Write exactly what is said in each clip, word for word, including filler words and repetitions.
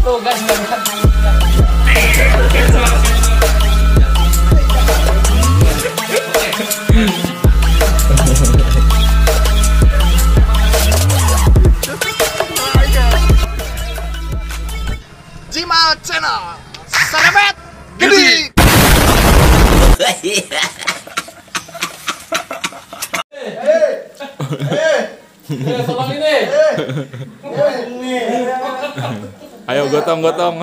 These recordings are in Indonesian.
Tuh guys, lihat. Jimal Channel, Sanabet Gede. Ayo gotong gotong.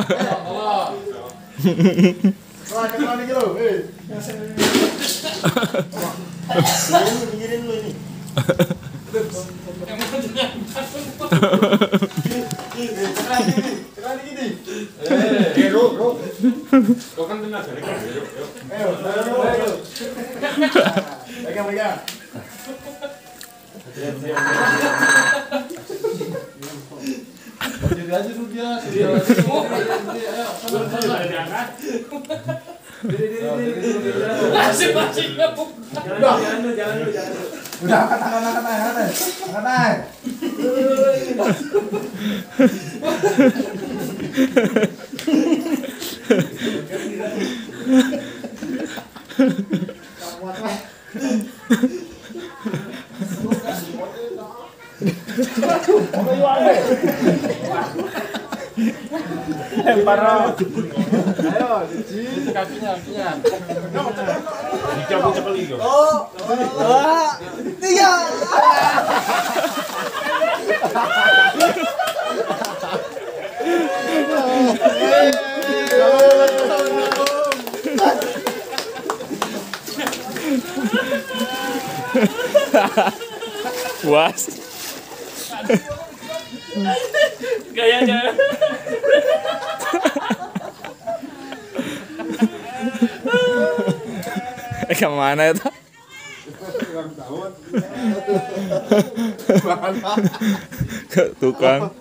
Jadi aja tuh dia, masih masih jangan dulu, jangan dulu, jangan dulu. Udah angkat tangan, angkat tangan, angkat tangan. Parah. Ayo, kakinya, kakinya. Dicabut cepet itu. Oh, dua, tiga. Puas. Gayanya. Eh kemana itu? Ke tukang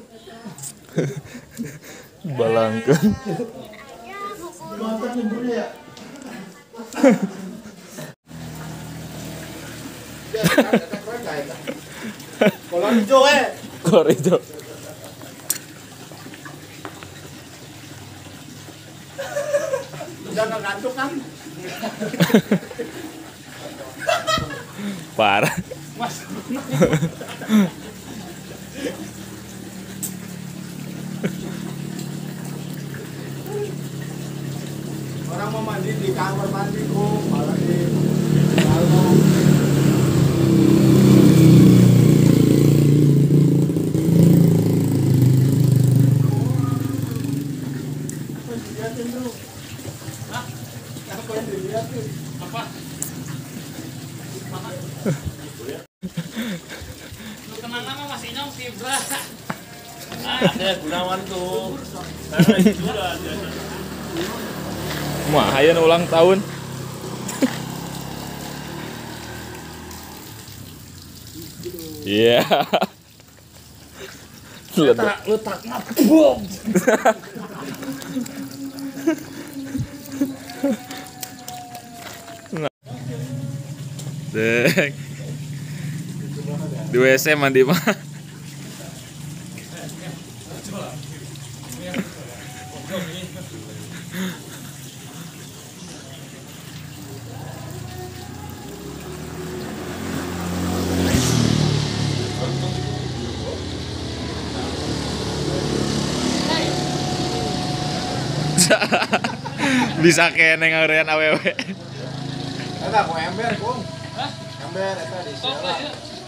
balangkan. Kolor hijau eh. Kolor hijau. Udah nggak ngantuk kan? Parah. Mas. Orang mau mandi di kamar mandi kok, malah di dalam. Apa? Lu kenal nama Mas Inyong Fibra. Ada Gunawan tuh. Karena itu lah. Wah, hayan ulang tahun. Iya. Letak letak map bom. Deng. Di W C mandi mah. Bisa kene ngeureun awewe. Ada aku ember, Kung. Hah? Ember eta di Sok, Sela.